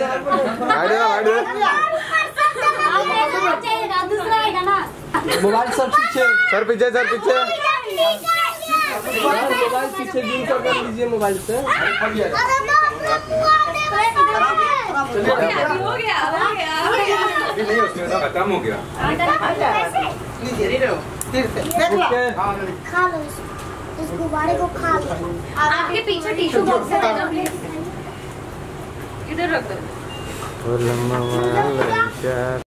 Mobile sir पीछे, sir पीछे, sir पीछे, मोबाइल पीछे जूम कर लीजिए मोबाइल से। हो गया नहीं, उसमें खत्म हो गया। खा लो इस गुब्बारे को, खा लो। आपके पीछे टिश्यू बॉक्स है ना प्लीज, इधर रख दो।